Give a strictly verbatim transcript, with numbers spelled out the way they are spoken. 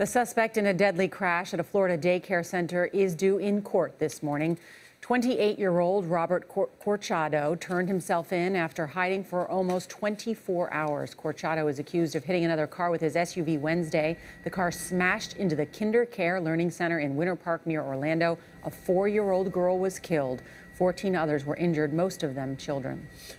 The suspect in a deadly crash at a Florida daycare center is due in court this morning. twenty-eight-year-old Robert Cor Corchado turned himself in after hiding for almost twenty-four hours. Corchado is accused of hitting another car with his S U V Wednesday. The car smashed into the Kinder Care Learning Center in Winter Park near Orlando. A four-year-old girl was killed. fourteen others were injured, most of them children.